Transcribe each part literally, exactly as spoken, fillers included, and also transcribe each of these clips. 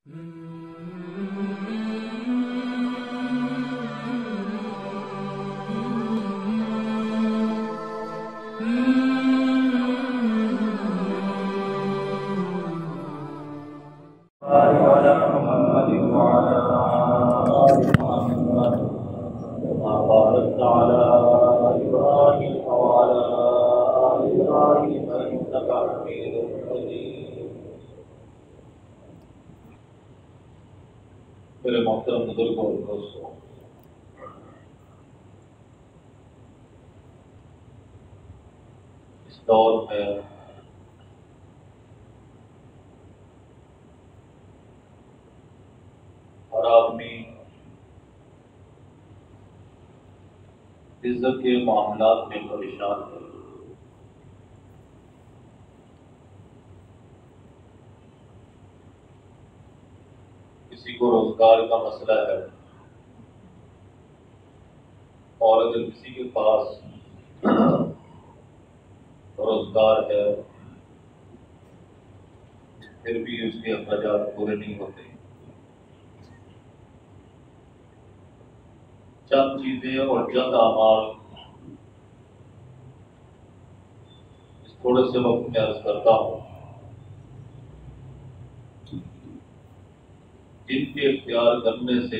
میرے محترم بزرگوں اور دوستوں، اس دور میں ہر آدمی رزق کے معاملات میں پریشان ہے۔ کسی کو روزگار کا مسئلہ ہے، اور اگر کسی کے پاس روزگار ہے پھر بھی اس کے اخراجات پورے نہیں ہوتے۔ چند چیزیں اور چند اعمال اس تھوڑے سے وقت میں عرض کرتا ہوں، جن کے اختیار کرنے سے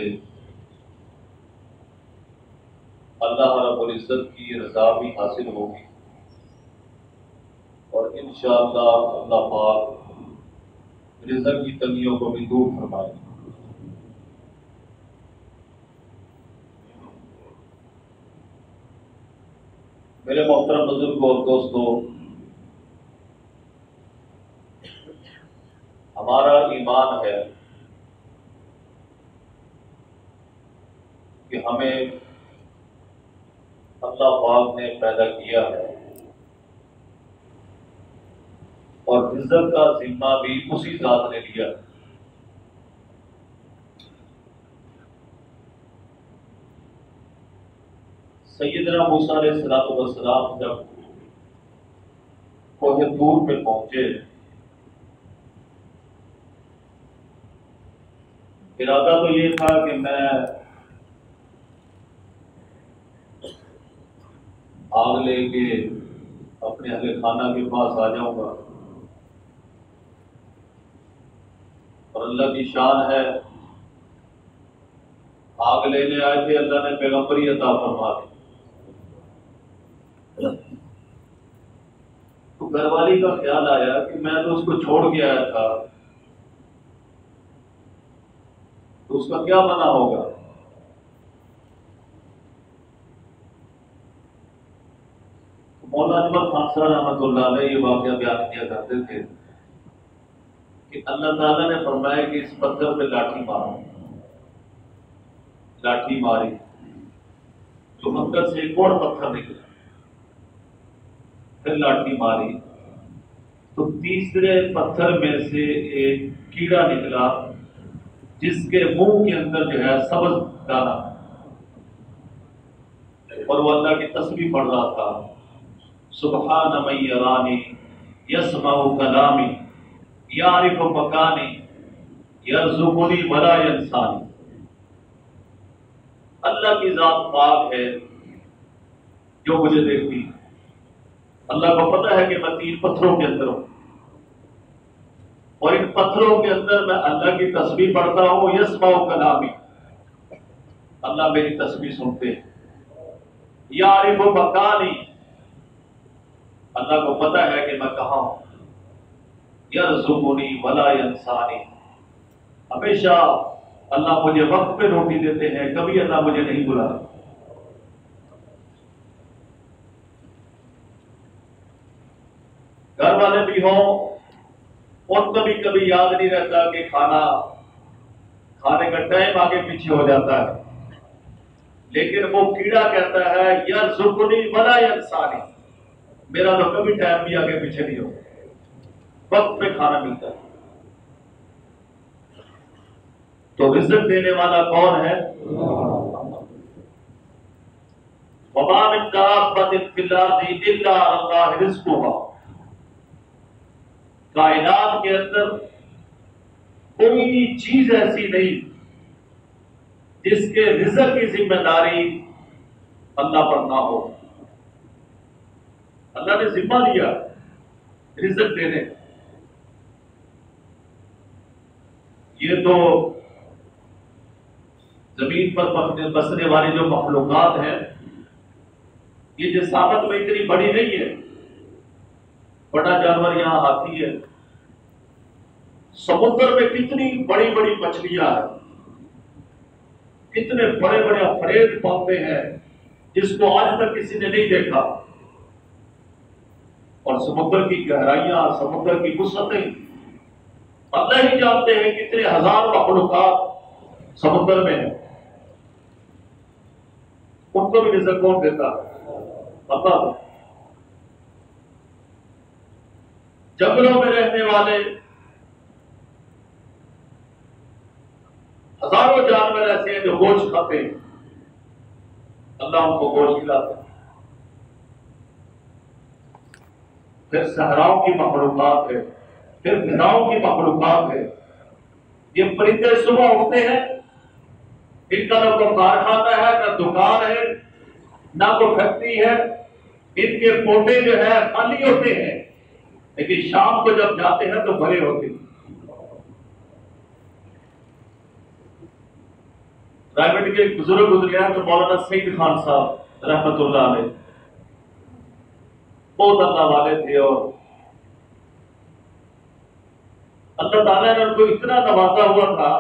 اللہ رب العزت کی رضا بھی حاصل ہوگی، اور انشاءاللہ اللہ پاک رزق کی تنگیوں کو بھی دور فرمائے گا۔ میرے محترم بزرگوں اور دوستوں، ہمارا ایمان ہے کہ ہمیں اللہ پاک نے پیدا کیا ہے، اور رزق کا ذمہ بھی اسی ذات نے لیا ہے۔ سیدنا موسیٰ علیہ الصلوۃ والسلام جب کوہ طور پہ پہنچے، ارادہ تو یہ تھا کہ میں آگ لے کے اپنے اہل خانہ کے پاس آ جاؤں گا، اور اللہ کی شان ہے آگ لینے آئے تھے، اللہ نے پیغمبری عطا فرما دی۔ تو گھر والی کا خیال آیا کہ میں تو اس کو چھوڑ کے آیا تھا، تو اس کا کیا منع ہوگا۔ مولانا اجمل خان صاحب رحمۃ اللہ علیہ یہ واقعہ بیان کیا کرتے تھے کہ اللہ تعالیٰ نے فرمایا کہ اس پتھر پہ لاٹھی مارو، لاٹھی ماری تو مکہ سے ایک اور پتھر نکلا، پھر لاٹھی ماری تو تیسرے پتھر میں سے ایک کیڑا نکلا جس کے منہ کے اندر جو ہے سبز دانا، اور وہ اللہ کی تسبیح پڑھ رہا تھا، سبحان من یرانی یسمع کلامی یعرف مکانی یرزقنی ولا ینسانی۔ اللہ کی ذات پاک ہے جو مجھے دیکھتی ہے، اللہ کو پتہ ہے کہ میں تین پتھروں کے اندر ہوں، اور ان پتھروں کے اندر میں اللہ کی تسبیح پڑھتا ہوں، یسمع کلامی، اللہ میری تسبیح سنتے ہیں، یعرف مکانی، اللہ کو پتہ ہے کہ میں کہاں ہوں، یرزقنی ولا ینسانی، ہمیشہ اللہ مجھے وقت پہ روٹی دیتے ہیں، کبھی اللہ مجھے نہیں بلاتا۔ گھر والے بھی ہوں اور کبھی کبھی یاد نہیں رہتا کہ کھانا کھانے کا ٹائم آگے پیچھے ہو جاتا ہے، لیکن وہ کیڑا کہتا ہے یرزقنی ولا ینسانی، میرا تو کبھی ٹائم بھی آگے پیچھے نہیں ہو، وقت پہ کھانا ملتا ہے۔ تو رزق دینے والا کون ہے؟ وما من دابۃ فی الارض الا علی اللہ رزقها، کائنات کے اندر کوئی چیز ایسی نہیں جس کے رزق کی ذمہ داری اللہ پر نہ ہو. اللہ نے ذمہ لیا رزق دینے. یہ تو زمین پر بسنے والی جو مخلوقات ہیں یہ جسامت میں اتنی بڑی نہیں ہے. بڑا جانور یہاں ہاتھی ہے. سمندر میں کتنی بڑی بڑی مچھلیاں ہیں, کتنے بڑے بڑے افرید پاتے ہیں جس کو آج تک کسی نے نہیں دیکھا. اور سمندر کی گہرائیاں, سمندر کی وسعتیں اللہ ہی جانتے ہیں کتنے ہزار مخلوقات سمندر میں ہیں. ان کو بھی رزق کون دیتا ہے؟ اللہ. جنگلوں میں رہنے والے ہزاروں جانور ایسے ہیں جو گوشت کھاتے ہیں, اللہ ان کو گوشت کھلاتا ہے. پھر صحراؤں کی مخلوقات ہے, پھر فضاؤں کی مخلوقات ہے. یہ پرندے صبح اٹھتے ہیں, ان کا نہ کوئی کارخانہ ہے, نہ دکان ہے, نہ کوئی فیکٹری ہے. ان کے پوٹے جو ہے خالی ہوتے ہیں, لیکن شام کو جب جاتے ہیں تو بھرے ہوتے ہیں. رائے کے ایک بزرگ گزرے ہیں تو مولانا سعید خان صاحب رحمت اللہ علیہ, بہت اللہ والے تھے, اور اللہ تعالیٰ نے ان کو اتنا نوازا ہوا تھا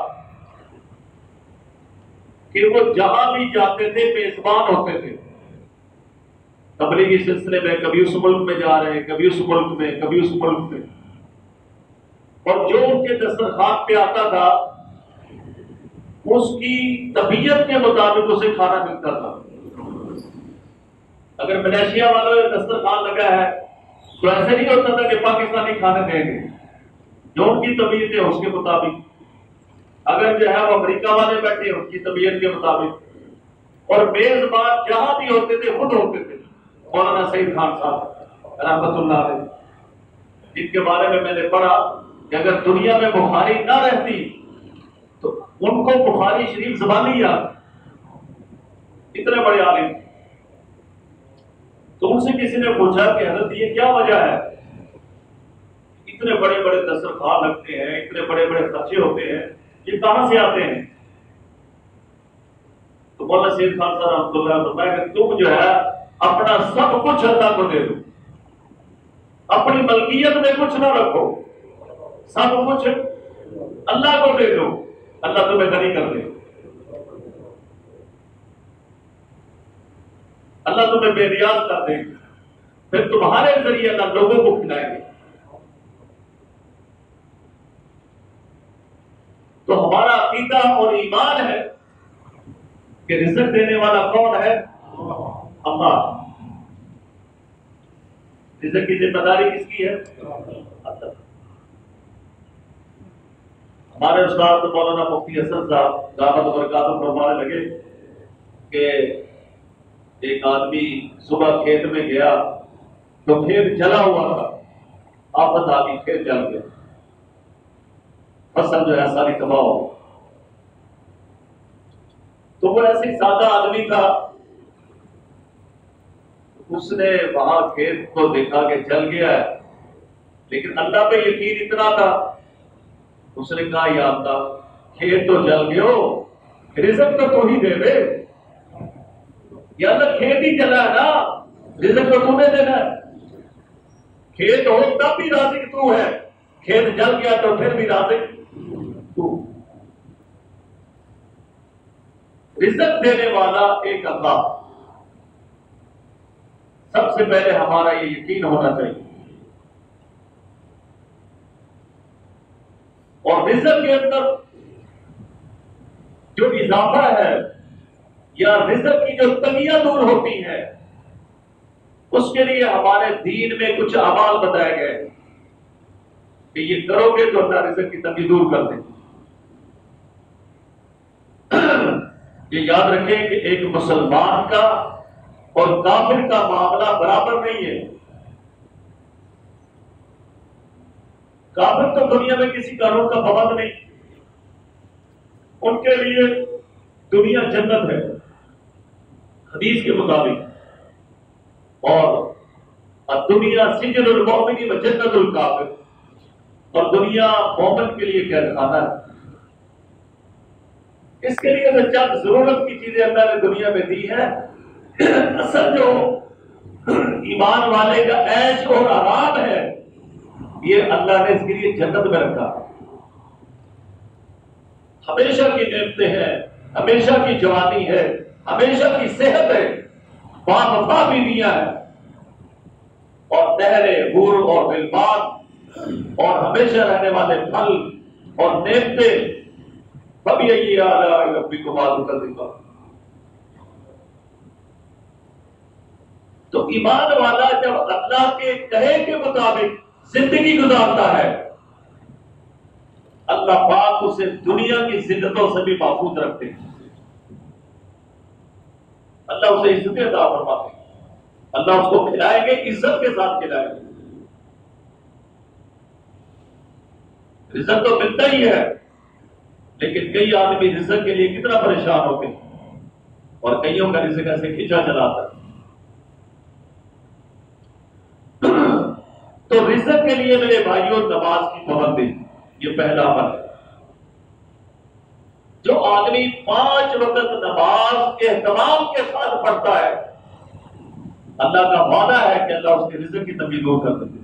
کہ وہ جہاں بھی جاتے تھے میزبان ہوتے تھے. تبلیغی سلسلے میں کبھی اس ملک میں جا رہے ہیں, کبھی اس ملک میں, کبھی اس ملک میں, اور جو ان کے دسترخوان پہ آتا تھا اس کی طبیعت کے مطابق اسے کھانا ملتا تھا. اگر ملیشیا والوں نے دسترخوان لگا ہے تو ایسے نہیں ہوتا تھا کہ پاکستانی کھانے دیں گے, جو ان کی طبیعت ہے اس کے مطابق. اگر جو ہے وہ امریکہ والے بیٹھے ان کی طبیعت کے مطابق, اور میزبان جہاں بھی ہوتے تھے خود ہوتے تھے. مولانا سعید خان صاحب رحمت اللہ علیہ, جن کے بارے میں میں نے پڑھا کہ اگر دنیا میں بخاری نہ رہتی تو ان کو بخاری شریف زبانی یاد, اتنے بڑے عالم. تو ان سے کسی نے پوچھا کہ حضرت یہ کیا وجہ ہے, اتنے بڑے بڑے دسترخوان لگتے ہیں, اتنے بڑے بڑے خرچے ہوتے ہیں, یہ کہاں سے آتے ہیں؟ تو مولانا سعید خان صاحب رحمۃ اللہ نے بتایا کہ تم جو ہے اپنا سب کچھ اللہ کو دے دو, اپنی ملکیت میں کچھ نہ رکھو, سب کچھ اللہ کو دے دو, اللہ تمہیں غنی کر دے, اللہ تمہیں بے نیاز کر دے, پھر تمہارے ذریعے اللہ لوگوں کو کھلائے گے. تو ہمارا عقیدہ اور ایمان ہے کہ رزق دینے والا کون ہے؟ اللہ. رزق کی ذمہ داری کس کی ہے؟ اللہ. ہمارے استاد مولانا مفتی حسن صاحب دعوت برکاتہ فرمانے لگے کہ ایک آدمی صبح کھیت میں گیا تو کھیت جلا ہوا تھا, آفت آ گئی, کھیت جل گیا, فصل جو ہے ساری تباہ ہو. تو وہ ایسے سادہ آدمی تھا, اس نے وہاں کھیت کو دیکھا کہ جل گیا ہے, لیکن اللہ پہ یقین اتنا تھا, اس نے کہا یا اللہ کھیت تو جل گیا, رزق تو تو ہی دے دے. یا اللہ کھیت ہی جلا ہے نا, رزق تو تو نے دینا ہے. کھیت ہو تب بھی رازق تو ہے, کھیت جل گیا تو پھر بھی رازق تو. رزق دینے والا ایک اللہ. سب سے پہلے ہمارا یہ یقین ہونا چاہیے. اور رزق کے اندر جو اضافہ ہے یا رزق کی جو تنگیاں دور ہوتی ہیں, اس کے لیے ہمارے دین میں کچھ اعمال بتائے گئے کہ یہ کرو گے تو اللہ رزق کی تنگی دور کر دیں. یہ یاد رکھیں کہ ایک مسلمان کا اور کافر کا معاملہ برابر نہیں ہے. کافر تو دنیا میں کسی قانون کا پابند نہیں, ان کے لیے دنیا جنت ہے حدیث کے مطابق، اور دنیا سجن المؤمن و جنت الکافر، اور دنیا مومن کے لیے قید خانہ ہے۔ اس کے لیے تو چند ضرورت کی چیزیں اللہ نے دنیا میں دی ہے، اصل جو ایمان والے کا عیش اور آرام ہے یہ اللہ نے اس کے لیے جنت میں رکھا۔ ہمیشہ کی نعمتیں ہیں، ہمیشہ کی جوانی ہے، ہمیشہ کی صحت ہے، باوفا بیویاں ہے، اور نہریں، حور اور غلمان، اور ہمیشہ رہنے والے پھل اور نعمتیں۔ فَبِأَيِّ آلَاءِ رَبِّكُمَا تُكَذِّبَانِ۔ تو ایمان والا جب اللہ کے کہے کے مطابق زندگی گزارتا ہے، اللہ پاک اسے دنیا کی زندتوں سے بھی محفوظ رکھتے ہیں، اللہ اسے عزت عطا فرماتے ہیں، اللہ اس کو کھلائیں گے، عزت کے ساتھ کھلائیں گے۔ رزق تو ملتا ہی ہے، لیکن کئی آدمی رزق کے لیے کتنا پریشان ہوتے ہیں، اور کئیوں کا رزق ایسے کھینچا چلاتا ہے۔ تو رزق کے لیے میرے بھائیوں نماز کی پابندی، یہ پہلا عمل ہے۔ جو آدمی پانچ وقت نماز اہتمام کے ساتھ پڑھتا ہے، اللہ کا وعدہ ہے کہ اللہ اس کے رزق کی تنگی دور کر دیتے ہیں،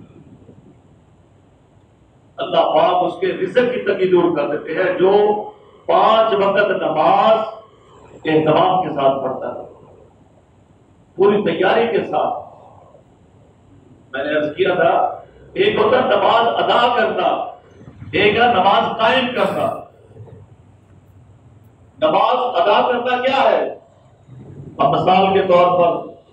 اللہ پاک اس کے رزق کی تنگی دور کر دیتے ہیں جو پانچ وقت نماز اہتمام کے ساتھ پڑھتا ہے، پوری تیاری کے ساتھ۔ میں نے عرض کیا تھا، ایک ہوتا نماز ادا کرنا، ایک ہے نماز قائم کرنا۔ نماز ادا کرنا کیا ہے؟ اب مثال کے طور پر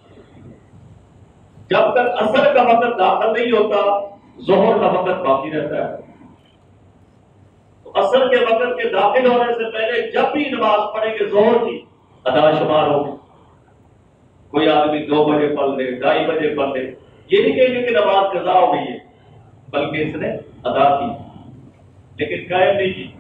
جب تک عصر کا وقت داخل نہیں ہوتا، ظہر کا وقت باقی رہتا ہے، تو عصر کے وقت کے داخل ہونے سے پہلے جب بھی نماز پڑھیں گے ظہر کی ادا شمار ہوگی۔ کوئی آدمی دو بجے پڑھ لے، ڈھائی بجے پڑھ لے، یہ نہیں کہیں گے کہ نماز قضا ہو گئی ہے، بلکہ اس نے ادا کی، لیکن قائم نہیں کی۔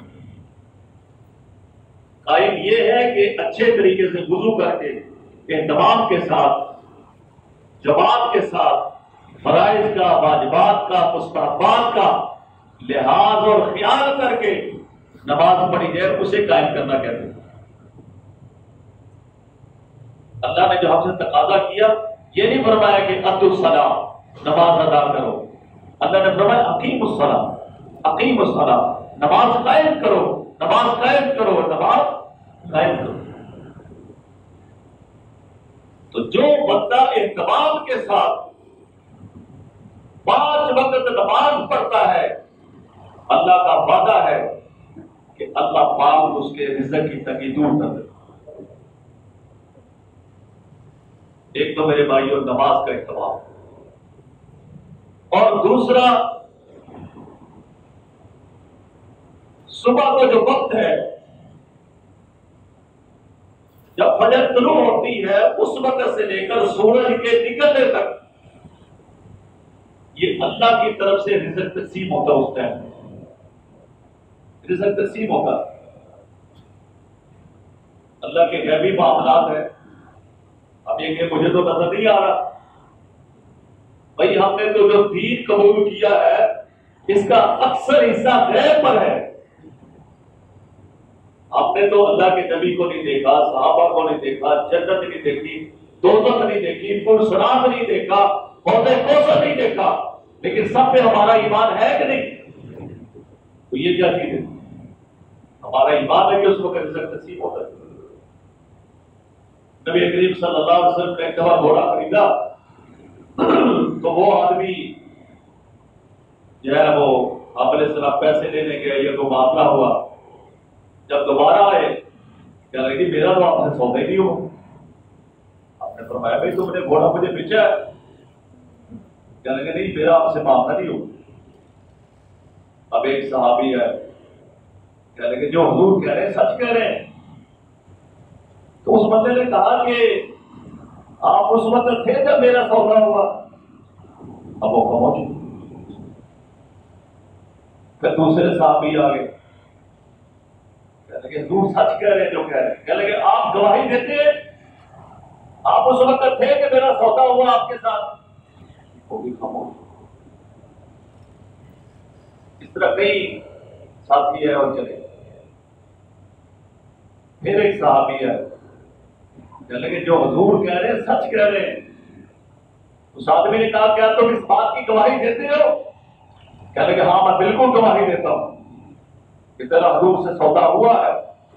قائم یہ ہے کہ اچھے طریقے سے وضو کر کے، اہتمام کے ساتھ، جماعت کے ساتھ، فرائض کا، واجبات کا، مستحبات کا لحاظ اور خیال کر کے نماز پڑھی جائے، اسے قائم کرنا کہتے ہیں۔ اللہ نے جو ہم سے تقاضا کیا، یہ نہیں فرمایا کہ ادوا الصلاۃ، نماز ادا کرو۔ اللہ نے فرمایا اقیم الصلاۃ، اقیم الصلاۃ، نماز قائم کرو، نماز قائم کرو، نماز قائم کرو۔ تو جو بندہ اہتمام کے ساتھ پانچ وقت نماز پڑھتا ہے، اللہ کا وعدہ ہے کہ اللہ پاک اس کے رزق کی تنگی دور کر دے۔ ایک تو میرے بھائیوں نماز کا اہتمام، اور دوسرا صبح کا جو وقت ہے جب فجر طلوع ہوتی ہے، اس وقت سے لے کر سورج کے نکلنے تک یہ اللہ کی طرف سے رزق تقسیم ہوتا ہے۔ اس ٹائم رزق تقسیم ہوتا ہے، اللہ کے غیبی معاملات ہیں۔ اب یہ کہ مجھے تو نظر نہیں آ رہا، بھائی ہم نے تو جو دین قبول کیا ہے اس کا اکثر حصہ غیب پر ہے۔ ہم نے تو اللہ کے نبی کو نہیں دیکھا، صحابہ کو نہیں دیکھا، جنت نہیں دیکھی، دوزخ نہیں دیکھی، پرسرات نہیں دیکھا، حوض کوثر نہیں دیکھا، لیکن سب پہ ہمارا ایمان ہے کہ نہیں؟ تو یہ کیا چیز ہے؟ ہمارا ایمان ہے کہ اس کو رزق نصیب ہوتا ہے۔ نبی کریم صلی اللہ علیہ وسلم نے ایک دفعہ گھوڑا خریدا، تو وہ آدمی جو ہے وہ آپ علیہ السلام پیسے لینے گئے، یہ تو معاملہ ہوا۔ جب دوبارہ آئے کہہ رہے کہ میرا تو آپ سے سودا ہی نہیں ہو۔ آپ نے فرمایا بھائی تم نے گھوڑا مجھے بیچا ہے؟ کہہ رہے کہ نہیں میرا آپ سے معاملہ نہیں ہو۔ اب ایک صحابی ہے کہہ رہے کہ جو حضور کہہ رہے ہیں سچ کہہ رہے ہیں۔ تو اس بندے نے کہا کہ آپ اس وقت تھے جب میرا سودا ہوا؟ اب وہ خاموش۔ پھر دوسرے صحابی آ گئے، کہ حضور سچ کہہ رہے ہیں جو کہہ رہے ہیں. کہنے لگے آپ گواہی دیتے ہیں؟ آپ اس وقت تھے کہ میرا سودا ہوا آپ کے ساتھ؟ وہ بھی خاموش. اس طرح کئی ساتھی ہے اور چلے. پھر ایک صحابی ہے کہنے لگے جو حضور کہہ رہے ہیں سچ کہہ رہے ہیں. اس آدمی نے کہا کیا تم اس بات کی گواہی دیتے ہو؟ کہنے لگے ہاں میں بالکل گواہی دیتا ہوں کہ تیرا حضور سے سودا ہوا ہے.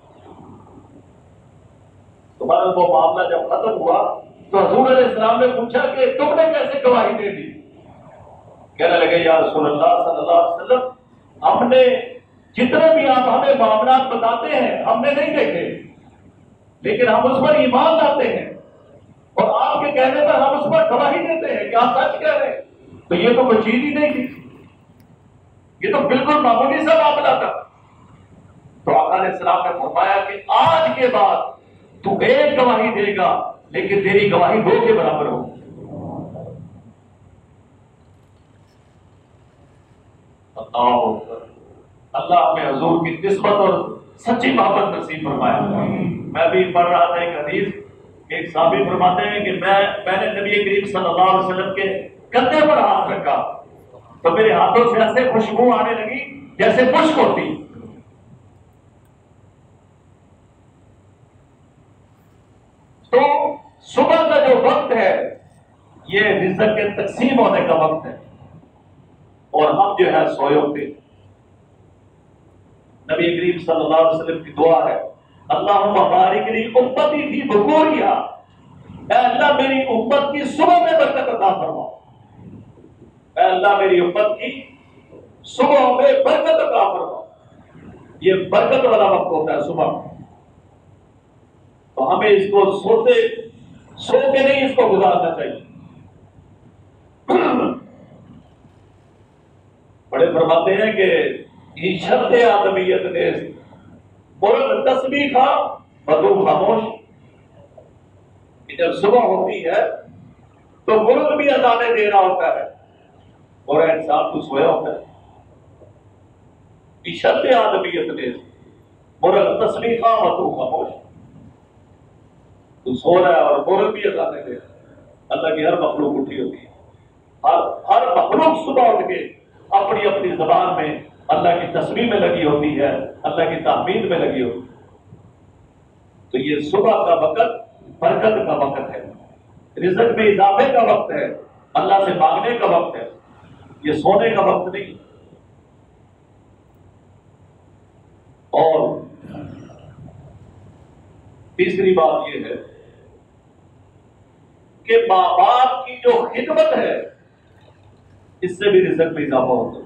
تمہارا وہ معاملہ جب ختم ہوا تو حضور علیہ السلام نے پوچھا کہ تم نے کیسے گواہی دے دی؟ کہنے لگے یا رسول اللہ صلی اللہ علیہ وسلم ہم نے جتنے بھی آپ ہمیں معاملات بتاتے ہیں ہم نے نہیں دیکھے، لیکن ہم اس پر ایمان لاتے ہیں اور آپ کے کہنے پر ہم اس پر گواہی دیتے ہیں کہ آپ سچ کہہ رہے ہیں. تو یہ تو کوئی چیز ہی نہیں تھی، یہ تو بالکل معمولی سا معاملہ تھا. تو آقا علیہ السلام نے فرمایا کہ آج کے بعد تو ایک گواہی دے گا لیکن تیری گواہی دو کے برابر ہو. اللہ اللہ ہمیں حضور کی نسبت اور سچی محبت نصیب فرمایا. میں بھی پڑھ رہا تھا ایک حدیث، ایک صحابی فرماتے ہیں کہ میں میں نے نبی کریم صلی اللہ علیہ وسلم کے کندھے پر ہاتھ رکھا تو میرے ہاتھوں سے ایسے خوشبو آنے لگی جیسے مشک ہوتی. تو صبح کا جو وقت ہے یہ رزق کے تقسیم ہونے کا وقت ہے اور ہم جو ہے سوئے ہوتے. نبی کریم صلی اللہ علیہ وسلم کی دعا ہے اللہم بارک لی امتی فی بکورہا، اے اللہ میری امت کی صبح میں برکت عطا فرما. اے اللہ میری امت کی صبح میں برکت عطا فرما. یہ برکت والا وقت ہوتا ہے صبح. تو ہمیں اس کو سوتے سو کے نہیں اس کو گزارنا چاہیے. بڑے فرماتے ہیں کہ یہ شرط آدمیت نے مرغ تسبیح کھا بدو خاموش. جب صبح ہوتی ہے تو مرغ بھی اذانیں دے رہا ہوتا ہے اور انسان تو سویا ہوتا ہے. یہ شرط آدمیت نے مرغ تسبیح کھا بدو خاموش. تو سو رہا ہے اور مرغ بھی اذانیں دے رہا ہے. اللہ کی ہر مخلوق اٹھی ہوتی ہے. ہر ہر مخلوق صبح اٹھ کے اپنی اپنی زبان میں اللہ کی تسبیح میں لگی ہوتی ہے، اللہ کی تحمید میں لگی ہوتی ہے. تو یہ صبح کا وقت برکت کا وقت ہے، رزق میں اضافے کا وقت ہے، اللہ سے مانگنے کا وقت ہے، یہ سونے کا وقت نہیں. اور تیسری بات یہ ہے کہ ماں باپ کی جو خدمت ہے اس سے بھی رزق میں اضافہ ہوتا ہے.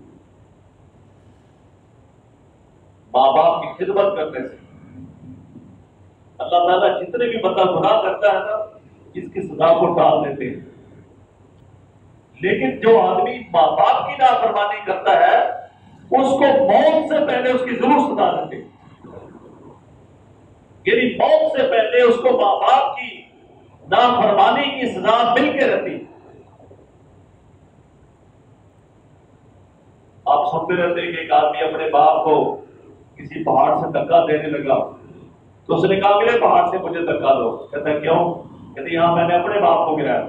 ماں باپ کی خدمت کرنے سے اللہ تعالیٰ جتنے بھی بندہ گناہ کرتا ہے نا اس کی سزا کو ٹال دیتے ہیں. لیکن جو آدمی ماں باپ کی نافرمانی کرتا ہے اس کو موت سے پہلے اس کی ضرور سزا دیتے ہیں. یعنی موت سے پہلے اس کو ماں باپ کی نافرمانی کی سزا مل کے رہتی. آپ سنتے رہتے ہیں کہ ایک آدمی اپنے باپ کو کسی پہاڑ سے دھکا دینے لگا تو اس نے کہا میرے پہاڑ سے مجھے دھکا دو. کہتا ہے کیوں؟ کہتے ہاں میں نے اپنے باپ کو گرایا.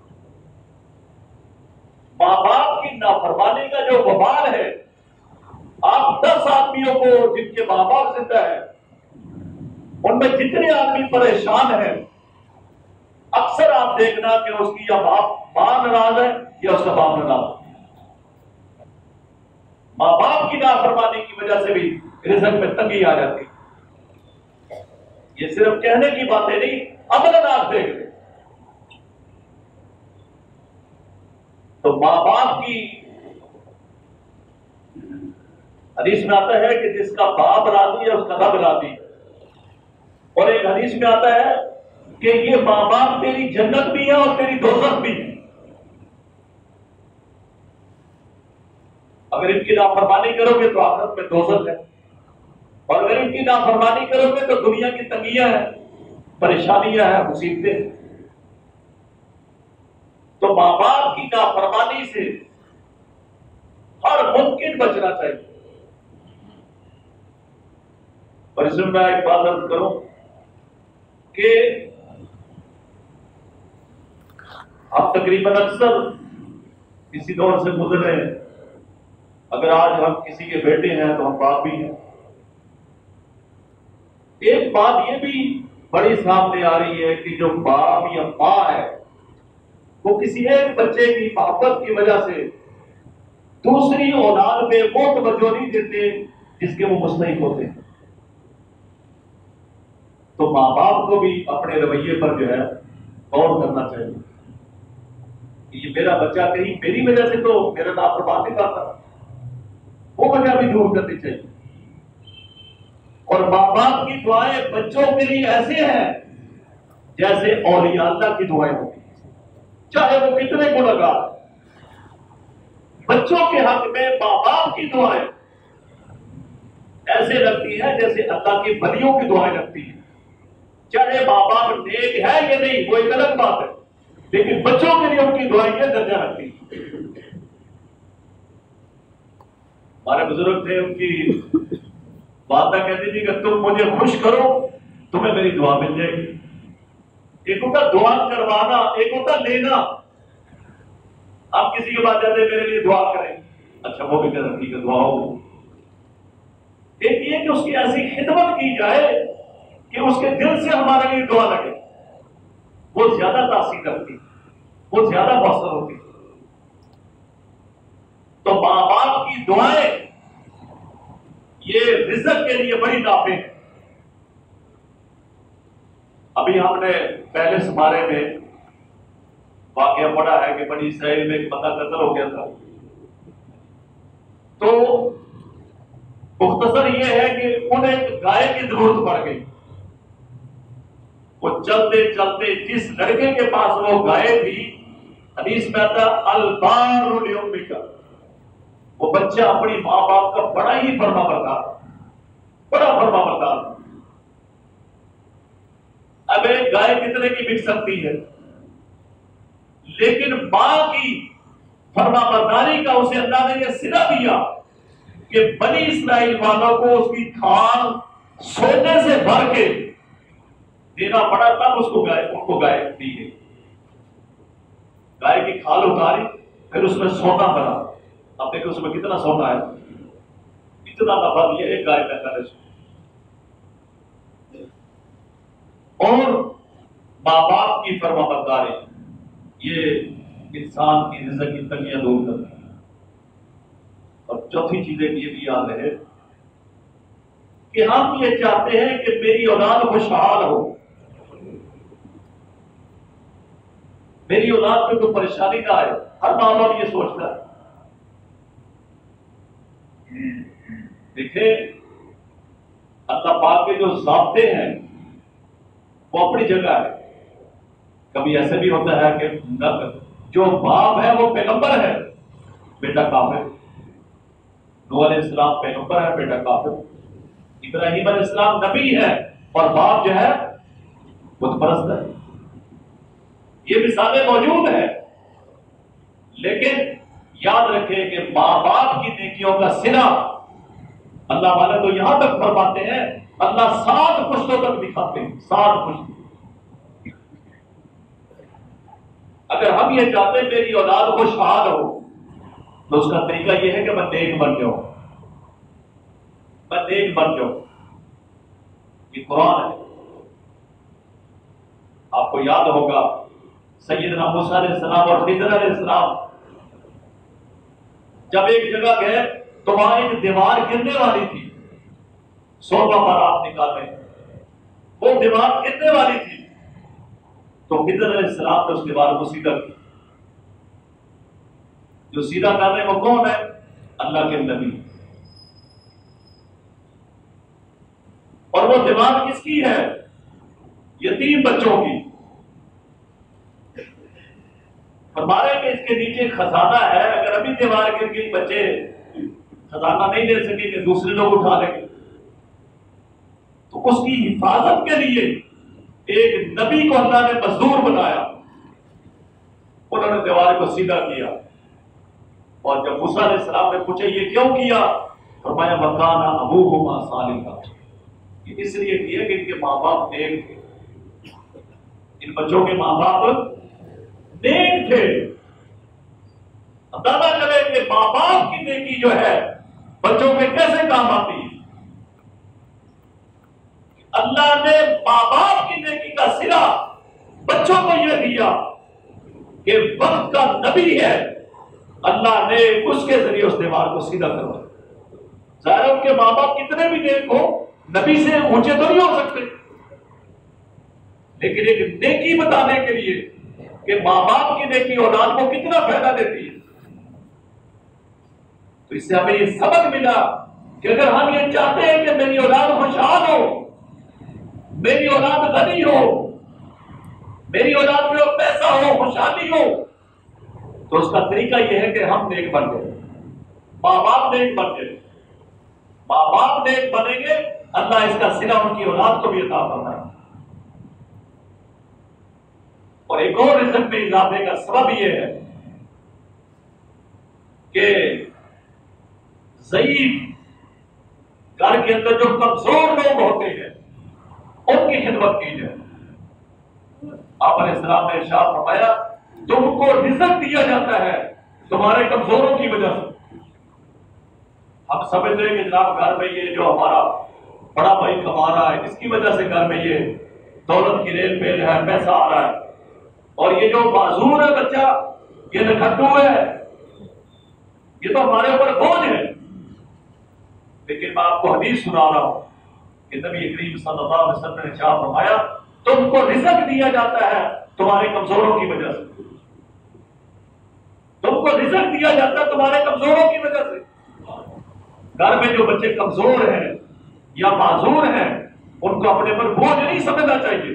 ماں باپ کی نافرمانی کا جو وبال ہے، آپ دس آدمیوں کو جن کے ماں باپ زندہ ہے ان میں جتنے آدمی پریشان ہیں اکثر آپ دیکھنا کہ اس کی یا باپ ماں ناراض ہے یا اس کا باپ ناراض ہے. ماں باپ کی نافرمانی کی وجہ سے بھی رزق میں تنگی آ جاتی. یہ صرف کہنے کی باتیں نہیں، عملاً آپ دیکھ لیں تو ماں باپ کی حدیث میں آتا ہے کہ جس کا باپ راضی ہے اس کا رب راضی ہے. اور ایک حدیث میں آتا ہے کہ یہ ماں باپ تیری جنت بھی ہے اور تیری دوزخ بھی ہے. اگر ان کی نافرمانی کرو گے تو آخرت میں دوزخ ہے، اور اگر ان کی نافرمانی کرو گے تو دنیا کی تنگیاں ہیں، پریشانیاں ہیں، مصیبتیں. تو ماں باپ کی نافرمانی سے ہر ممکن بچنا چاہیے. اور اس میں میں ایک بات عرض کروں کہ آپ تقریباً اکثر کسی دور سے گزر رہے ہیں. اگر آج ہم کسی کے بیٹے ہیں تو ہم باپ بھی ہیں. ایک بات یہ بھی بڑی سامنے آ رہی ہے کہ جو باپ یا ماں ہے وہ کسی ایک بچے کی محبت کی وجہ سے دوسری اولاد میں وہ توجہ نہیں دیتے جس کے وہ مستحق ہوتے ہیں. تو ماں باپ کو بھی اپنے رویے پر جو ہے غور کرنا چاہیے کہ یہ میرا بچہ کہیں میری وجہ سے تو میرا نام پر بات نہیں کرتا، وہ وجہ بھی دور کرنی چاہیے. اور ماں باپ کی دعائیں بچوں کے لیے ایسے ہیں جیسے اولیاء اللہ کی دعائیں ہوتی ہیں، چاہے وہ کتنے گنہگار. بچوں کے حق میں ماں باپ کی دعائیں ایسے لگتی ہیں جیسے اللہ کی ولیوں کی دعائیں لگتی ہیں. چاہے ماں باپ نیک ہے یا نہیں وہ ایک الگ بات ہے، لیکن بچوں کے لیے ان کی دعائیں یہ درجہ رکھتی ہیں. ہمارے بزرگ تھے، ان کی والدہ کہتی تھی کہ تم مجھے خوش کرو تمہیں میری دعا مل جائے گی. ایک ہوتا دعا کروانا، ایک ہوتا لینا. آپ کسی کے پاس جاتے میرے لیے دعا کریں، اچھا وہ بھی کہتا ٹھیک ہے دعا ہو. ایک یہ کہ اس کی ایسی خدمت کی جائے کہ اس کے دل سے ہمارے لیے دعا لگے، وہ زیادہ تاثیر کرتی، وہ زیادہ مؤثر ہوتی. تو ماں باپ کی دعائیں یہ رزق کے لیے بڑی نافع ہے. ابھی ہم نے پہلے سپارے میں واقعہ پڑھا ہے کہ بنی اسرائیل میں ایک بندہ قتل ہو گیا تھا. تو مختصر یہ ہے کہ انہیں ایک گائے کی ضرورت پڑ گئی. وہ چلتے چلتے جس لڑکے کے پاس وہ گائے تھی، حدیث میں آتا البار لأمک، وہ بچہ اپنی ماں باپ کا بڑا ہی فرما بردار، بڑا فرما بردار. اب ایک گائے کتنے کی بک سکتی ہے، لیکن ماں کی فرما برداری کا اسے اللہ نے یہ صلہ دیا کہ بنی اسرائیل والوں کو اس کی کھال سونے سے بھر کے دینا پڑا، تب اس کو گائے ان کو گائے دی گئی. گائے کی کھال اتاری، پھر اس میں سونا بنا. اب دیکھو اس میں کتنا سونا ہے، اتنا نفع دیا ایک گائے کا کرے. اور ماں باپ کی فرما برداری یہ انسان کی رزق کی تنگیاں دور کرتی ہے. اور چوتھی چیز یہ بھی یاد رہے کہ ہم یہ چاہتے ہیں کہ میری اولاد خوشحال ہو، میری اولاد میں کوئی پریشانی نہ آئے. ہر ماں باپ یہ سوچتا ہے. دیکھیں اللہ پاک کے جو ضابطے ہیں وہ اپنی جگہ ہے. کبھی ایسے بھی ہوتا ہے کہ جو باپ ہے وہ پیغمبر ہے، بیٹا کافر. نوح علیہ السلام پیغمبر ہے، بیٹا کافر. ابراہیم علیہ السلام نبی ہے اور باپ جو ہے بت پرست ہے. یہ مثالیں موجود ہیں، لیکن یاد رکھیں کہ ماں باپ کی نیکیوں کا صلہ اللہ والے تو یہاں تک فرماتے ہیں، اللہ سات پشتوں تک دکھاتے ہیں. سات پشتوں. اگر ہم یہ چاہتے ہیں میری اولاد خوشحال ہو تو اس کا طریقہ یہ ہے کہ میں نیک بن جاؤں، میں نیک بن جاؤں. یہ قرآن ہے. آپ کو یاد ہوگا سیدنا موسیٰ علیہ السلام اور خضر علیہ السلام جب ایک جگہ گئے تو وہاں ایک دیوار گرنے والی تھی. سونا پر آپ نکالے، وہ دیوار گرنے والی تھی تو خضر علیہ السلام نے اس دیوار کو سیدھا کیا. جو سیدھا کر رہے وہ کون ہے؟ اللہ کے نبی. اور وہ دیوار کس کی ہے؟ یتیم بچوں کی. فرمایا کہ اس کے نیچے خزانہ ہے، اگر ابھی دیوار گر گئی بچے خزانہ نہیں لے سکیں گے، دوسرے لوگ اٹھا لیں گے. تو اس کی حفاظت کے لیے ایک نبی کو اللہ نے مزدور بنایا. انہوں نے دیوار کو سیدھا کیا. اور جب موسیٰ علیہ السلام نے پوچھا یہ کیوں کیا؟ فرمایا وَكَانَ أَبُوهُمَا صَالِحًا، یہ اس لیے کیا کہ ان کے ماں باپ نیک تھے، ان بچوں کے ماں باپ نیک تھے۔ اندازہ کریں کہ ماں باپ کی نیکی جو ہے بچوں میں کیسے کام آتی ہے۔ اللہ نے ماں باپ کی نیکی کا صلہ بچوں کو یہ دیا کہ وقت کا نبی ہے، اللہ نے اس کے ذریعے اس دیوار کو سیدھا کروا۔ ظاہر ان کے ماں باپ کتنے بھی نیک ہو، نبی سے اونچے تو نہیں ہو سکتے، لیکن ایک نیکی بتانے کے لیے کہ ماں باپ کی نیکی اولاد کو کتنا فائدہ دیتی ہے، تو اس سے ہمیں یہ سبق ملا کہ اگر ہم یہ چاہتے ہیں کہ میری اولاد خوشحال ہو، میری اولاد غنی ہو، میری اولاد میں پیسہ ہو، خوشحالی ہو، تو اس کا طریقہ یہ ہے کہ ہم نیک بن گئے، ماں باپ نیک بن گئے۔ ماں باپ نیک بنیں گے، اللہ اس کا صلہ ان کی اولاد کو بھی عطا فرمائے۔ اور ایک اور رزق میں اضافے کا سبب یہ ہے کہ ضعیف گھر کے اندر جو کمزور لوگ ہوتے ہیں ان کی خدمت کی جائے۔ آپ علیہ السلام نے ارشاد فرمایا تم کو رزق دیا جاتا ہے تمہارے کمزوروں کی وجہ سے۔ ہم سمجھتے ہیں کہ جناب گھر میں یہ جو ہمارا بڑا بھائی کما رہا ہے اس کی وجہ سے گھر میں یہ دولت کی ریل پیل ہے، پیسہ آ رہا ہے، اور یہ جو معذور ہے بچہ، یہ نکھٹو ہے، یہ تو ہمارے اوپر بوجھ ہے۔ لیکن میں آپ کو حدیث سنا رہا ہوں کہ نبی کریم صلی اللہ علیہ وسلم نے ارشاد فرمایا تم کو رزق دیا جاتا ہے تمہارے کمزوروں کی وجہ سے، تم کو رزق دیا جاتا ہے تمہارے کمزوروں کی وجہ سے۔ گھر میں جو بچے کمزور ہیں یا معذور ہیں ان کو اپنے پر بوجھ نہیں سمجھنا چاہیے،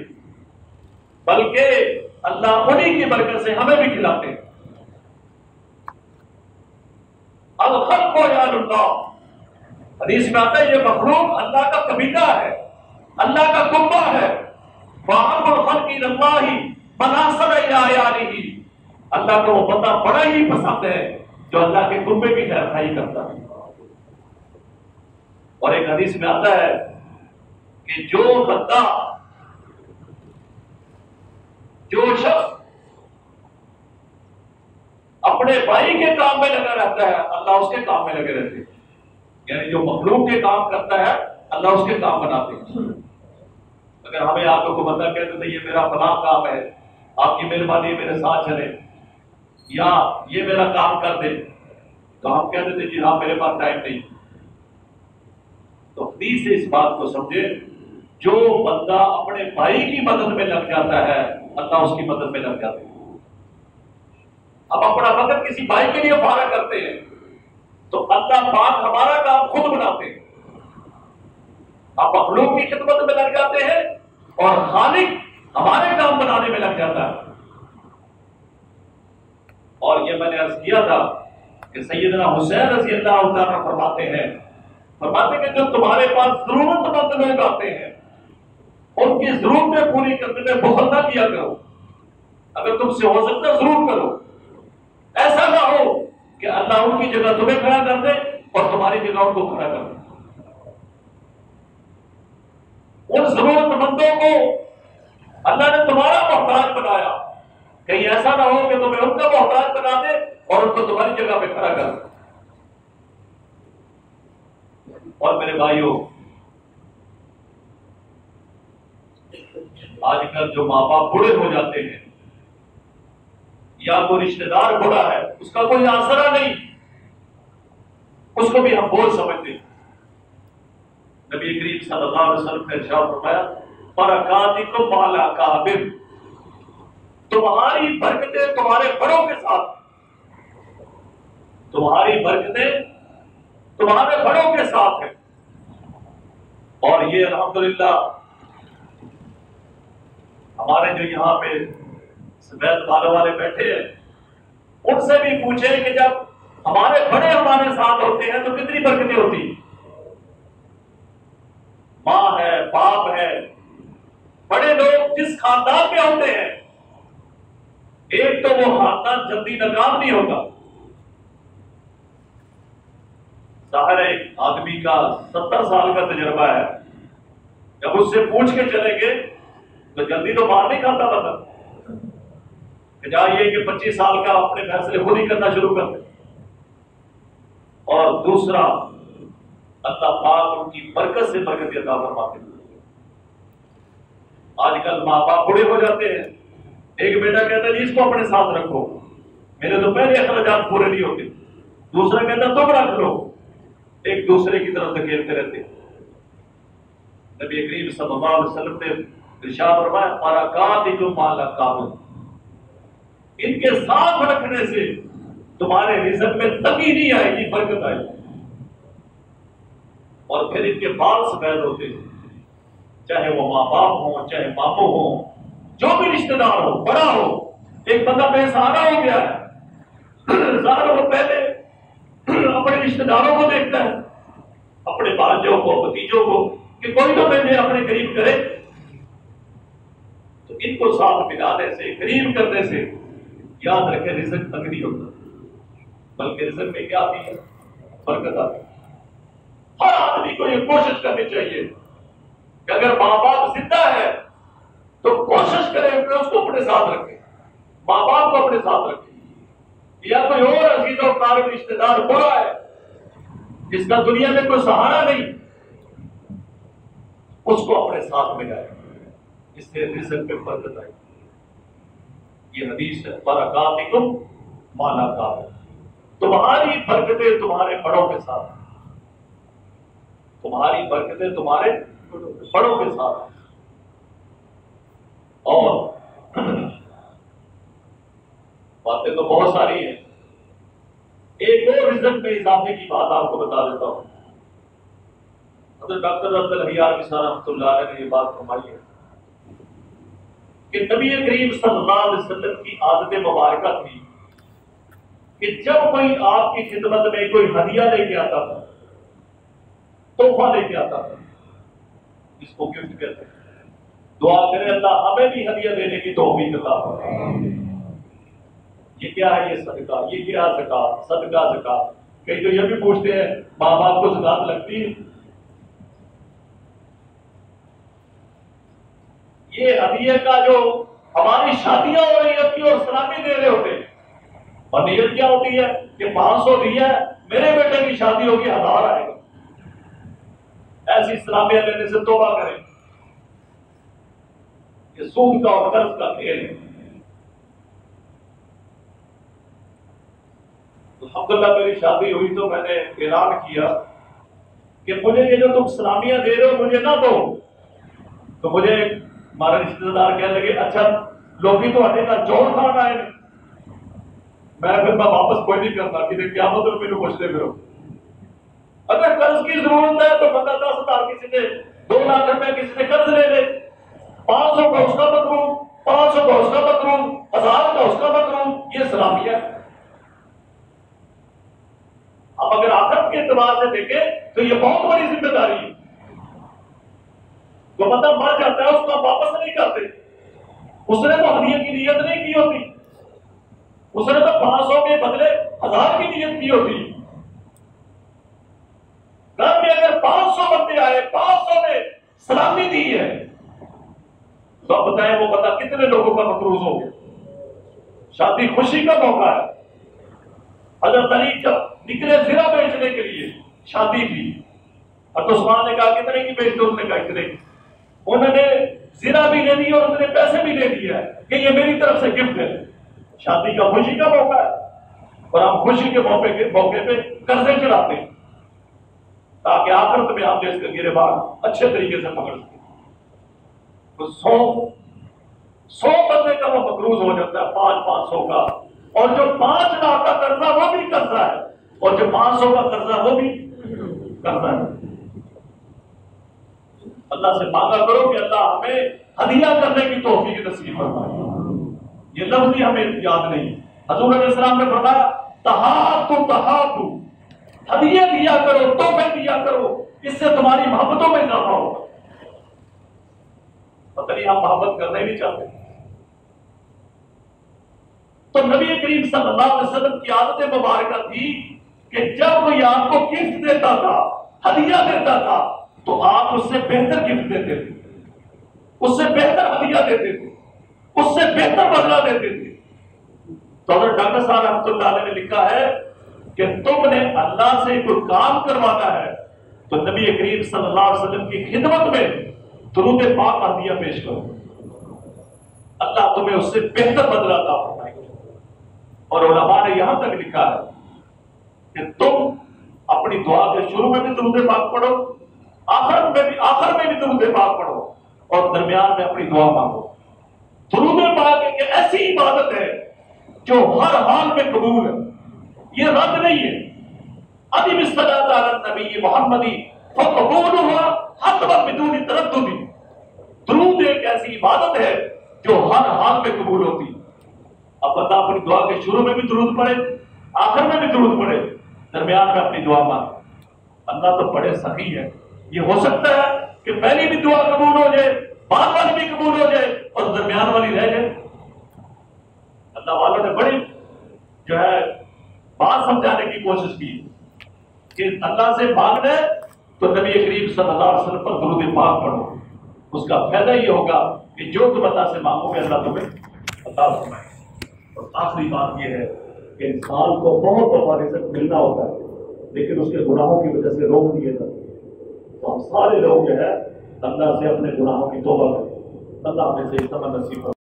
بلکہ اللہ انہی کی برکت سے ہمیں بھی کھلاتے ہیں۔ الخلق یعل اللہ، حدیث میں آتا ہے یہ مخلوق اللہ کا قبیلہ ہے، اللہ کا کنبہ ہے۔ فَأَحَبُّ الْخَلْقِ إِلَى اللَّهِ مَنْ أَحْسَنَ إِلَىٰ عِيَالِهِ، اللہ کو وہ بندہ بڑا ہی پسند ہے جو اللہ کے کنبے کی خیر خواہی کرتا ہے۔ اور ایک حدیث میں آتا ہے کہ جو بندہ، جو شخص اپنے بھائی کے کام میں لگا رہتا ہے اللہ اس کے کام میں لگے رہتے ہیں، یعنی جو مخلوق کے کام کرتا ہے اللہ اس کے کام بناتے ہیں۔ اگر ہمیں آپ کو بندہ کہتے تھے یہ میرا فلاں کام ہے، آپ کی مہربانی میرے ساتھ چلے، یا یہ میرا کام کر دے، تو ہم کہتے تھے جی ہاں میرے پاس ٹائم نہیں۔ تو حدیث سے اس بات کو سمجھے، جو بندہ اپنے بھائی کی مدد میں لگ جاتا ہے اللہ اس کی مدد میں لگ جاتے ہیں۔ اب اپنا وقت کسی بھائی کے لیے فارغ کرتے ہیں تو اللہ پاک ہمارا کام خود بناتے ہیں۔ آپ مخلوق کی خدمت میں لگ جاتے ہیں اور خالق ہمارے کام بنانے میں لگ جاتا ہے۔ اور یہ میں نے عرض کیا تھا کہ سیدنا حسین رضی اللہ تعالیٰ فرماتے ہیں فرماتے کہ جو تمہارے پاس ضرورت مند لوگ آتے ہیں ان کی ضرورتیں پوری کرنے میں بخل نہ کیا کرو، اگر تم سے ہو سکتا ضرور کرو، ایسا نہ ہو کہ اللہ ان کی جگہ تمہیں کھڑا کر دے اور تمہاری جگہ ان کو کھڑا کر دے۔ ان ضرورت مندوں کو اللہ نے تمہارا محتاج بنایا، کہیں ایسا نہ ہو کہ تمہیں ان کا محتاج بنا دے اور ان کو تمہاری جگہ پہ کھڑا کر دے۔ اور میرے بھائیوں، آج کل جو ماں باپ بوڑھے ہو جاتے ہیں یا کوئی رشتہ دار بوڑھا ہے اس کا کوئی آسرا نہیں، اس کو بھی ہم بوجھ سمجھتے ہیں۔ نبی کریم صلی اللہ علیہ وسلم نے ارشاد فرمایا برکاتکم مع الاکابر، تمہاری برکتیں تمہارے بڑوں کے ساتھ، تمہاری برکتیں تمہارے بڑوں کے ساتھ ہیں۔ اور یہ الحمدللہ ہمارے جو یہاں پہ سفید بالوں والے بیٹھے ہیں ان سے بھی پوچھیں کہ جب ہمارے بڑے ہمارے ساتھ ہوتے ہیں تو کتنی برکتیں ہوتی ہیں۔ ماں ہے، باپ ہے، بڑے لوگ جس خاندان میں ہوتے ہیں ایک تو وہ خاندان جلدی ناکام نہیں ہوگا۔ ظاہر ہے ایک آدمی کا ستر سال کا تجربہ ہے، اس سے پوچھ کے چلیں گے تو جلدی تو مار نہیں کھاتا بندہ کہ جائیے کہ پچیس سال کا اپنے فیصلے خود ہی کرنا شروع کر دیں. اور دوسرا اللہ پاک ان کی برکت سے برکت عطا فرماتے ہیں. آج کل ماں باپ بوڑھے ہو جاتے ہیں, ایک بیٹا کہتا ہے جی اس کو اپنے ساتھ رکھو, میرے تو پہلے اخراجات پورے نہیں ہوتے, دوسرا کہتا تم رکھ لو, ایک دوسرے کی طرف دھکیلتے رہتے. نبی کریم صلی اللہ علیہ وسلم نے ارشاد فرمایا برکاتکم مع الاقارب, ان کے ساتھ رکھنے سے تمہارے رزق میں تنگی نہیں آئے گی, برکت آئے گی. اور پھر ان کے بال سفید ہوتے ہیں, چاہے وہ ماں باپ ہوں, چاہے ماموں ہوں, جو بھی رشتہ دار ہو, بڑا ہو. ایک بندہ بے سہارا ہو گیا ہے, ظاہر وہ پہلے اپنے رشتہ داروں کو دیکھتا ہے, اپنے بھانجوں کو, بھتیجوں کو, کہ کوئی تو مجھے اپنے قریب کرے. تو ان کو ساتھ ملانے سے, قریب کرنے سے یاد رکھے رزق تنگ نہیں ہوتا, بلکہ رزق میں کیا آتی ہے, برکت آتی ہے. ہر آدمی کو یہ کوشش کرنی چاہیے کہ اگر ماں باپ زندہ ہے تو کوشش کرے کہ اس کو اپنے ساتھ رکھے, ماں باپ کو اپنے ساتھ رکھے. یا کوئی اور عزیز و قریب رشتہ دار بڑا ہے جس کا دنیا میں کوئی سہارا نہیں, اس کو اپنے ساتھ میں جائے, اس سے رزق میں برکت آئے. یہ حدیث ہے برکاتکم مع الاقارب, تمہاری برکتیں تمہارے بڑوں کے ساتھ, تمہاری برکتیں تمہارے بڑوں کے ساتھ. اور باتیں تو بہت ساری ہیں, ایک اور رزق میں اضافے کی بات آپ کو بتا دیتا ہوں. حضرت ڈاکٹر عبد الحیار بصری رحمۃ اللہ علیہ نے یہ بات فرمائی ہے کہ نبی کریم صلی اللہ علیہ وسلم کی عادت مبارکہ تھی کہ جب کوئی آپ کی خدمت میں کوئی ہدیہ لے کے آتا تھا, تحفہ لے کے آتا تھا, جس کو گفٹ کہتے ہیں, دعا کرے اللہ ہمیں بھی ہدیہ دینے کی توفیق عطا فرمائے. یہ کیا ہے, یہ صدقہ, یہ کیا زکات, صدقہ زکات. کئی تو یہ بھی پوچھتے ہیں ماں باپ کو زکات لگتی ہے. یہ ہدیے کا جو ہماری شادیاں ہو رہی ہوتی ہیں اور سلامی دے رہے ہوتے ہیں, اور نیت کیا ہوتی ہے کہ پانچ سو دیا ہے, میرے بیٹے کی شادی ہوگی ہزار آئے گا. ایسی سلامیاں لینے سے توبہ کریں, یہ سود کا اور قرض کا کھیل ہے. الحمدللہ میری شادی ہوئی تو میں نے اعلان کیا کہ مجھے یہ جو تم سلامیاں دے رہے ہو مجھے نہ دو. تو مجھے ہمارے رشتے دار کہنے لگے اچھا لوگ بھی تو ہٹے کا جوڑ کھانا ہے. میں پھر میں واپس کوئی نہیں کرتا کہ کیا مطلب میرے پوچھتے پھر. اگر قرض کی ضرورت ہے تو بندہ دس ہزار کسی سے, دو لاکھ روپے کسی سے قرض لے لے, پانچ سو کا اس کا مکروم, پانچ سو کا اس کا مکروم, ہزار کا اس کا مکروم, یہ سلامیہ ہے. اب اگر آخرت کے اعتبار سے دیکھیں تو یہ بہت بڑی ذمہ داری ہے. تو بندہ مر جاتا ہے اس کو واپس نہیں کرتے, اس نے تو ہدیے کی نیت نہیں کی ہوتی, اس نے تو پانچ سو کے بدلے ہزار کی نیت کی ہوتی. گھر میں اگر پانچ سو بندے آئے, پانچ سو نے سلامی دی ہے, تو اب بتائیں وہ بتا کتنے لوگوں کا مقروض ہو گیا. شادی خوشی کا موقع ہے. حضرت علی جب نکلے زرہ بیچنے کے لیے, شادی کی, حضرت عثمان نے کہا کتنے کی بیچ دو, انہوں نے کہا اتنے کی. انہوں نے زرہ بھی لے لی اور انہوں نے پیسے بھی لے دیا کہ یہ میری طرف سے گفٹ ہے. شادی کا خوشی کا موقع ہے, اور ہم خوشی کے موقع کے موقع پہ قرضے چڑھاتے ہیں تاکہ آخرت میں ہم جیسے گرے بار اچھے طریقے سے پکڑ سکیں. تو سو سو بندے کا وہ مقروض ہو جاتا ہے, پانچ پانچ سو کا, اور جو پانچ لاکھ کا قرضہ وہ بھی قرضہ ہے, اور جو پانچ سو کا قرضہ وہ بھی قرضہ ہے. اللہ سے مانگا کرو کہ اللہ ہمیں ہدیہ کرنے کی توفیق نصیب فرمائے. یہ لفظ بھی ہمیں یاد نہیں. حضور علیہ السلام نے فرمایا تہاتو تہاتو, ہدیہ دیا کرو, تحفے دیا کرو, اس سے تمہاری محبتوں میں اضافہ ہوگا. پتہ نہیں ہم محبت کرنا ہی نہیں چاہتے. تو نبی کریم صلی اللہ علیہ وسلم کی عادت مبارکہ تھی کہ جب کوئی آپ کو گفٹ دیتا تھا, ہدیہ دیتا تھا, تو آپ اس سے بہتر گفٹ دیتے تھے. اس سے بہتر ہدیہ دیتے تھے، اس سے بہتر بدلہ دیتے تھے۔ تو حضرت ڈاکٹر صاحب رحمۃ اللہ علیہ نے لکھا ہے کہ تم نے اللہ سے کوئی کام کروانا ہے تو نبی کریم صلی اللہ علیہ وسلم کی خدمت میں درود پاک کا ہدیہ پیش کرو، اللہ تمہیں اس سے بہتر بدلہ عطا فرمائے گا۔ اور علماء نے یہاں تک لکھا ہے کہ تم اپنی دعا کے شروع میں بھی درود پاک پڑھو، آخر میں بھی آخر میں بھی درود پاک پڑھو، اور درمیان میں اپنی دعا مانگو۔ درود پاک ایک ایسی عبادت ہے جو ہر حال میں قبول ہے، یہ رد نہیں ہے۔ ادب الصلاۃ علی النبی محمدی فقبولها حتما بدون تردد۔ درود ایک ایسی عبادت ہے جو ہر حال میں قبول ہوتی ہے۔ اب بندہ اپنی دعا کے شروع میں بھی درود پڑھے، آخر میں بھی درود پڑھے، درمیان میں اپنی دعا مانگے۔ اللہ تو بڑے سخی ہے، یہ ہو سکتا ہے کہ پہلی بھی دعا قبول ہو جائے، بعد والی بھی قبول ہو جائے اور درمیان والی رہ جائے۔ اللہ والوں نے بڑی جو ہے بات سمجھانے کی کوشش کی کہ اللہ سے مانگنا ہے تو نبی کریم صلی اللہ علیہ وسلم پر درود پاک پڑھو، اس کا فائدہ یہ ہوگا کہ جو تم اللہ سے مانگو گے اللہ تمہیں عطا فرمائے گا۔ اور آخری بات یہ ہے کہ انسان کو بہت دفعہ رزق ملنا ہوتا ہے لیکن اس کے گناہوں کی وجہ سے روک دیے جاتے ہیں۔ تو ہم سارے لوگ جو ہے اللہ سے اپنے گناہوں کی توبہ کریں، اللہ ہمیں سے تمنا نصیب کرے۔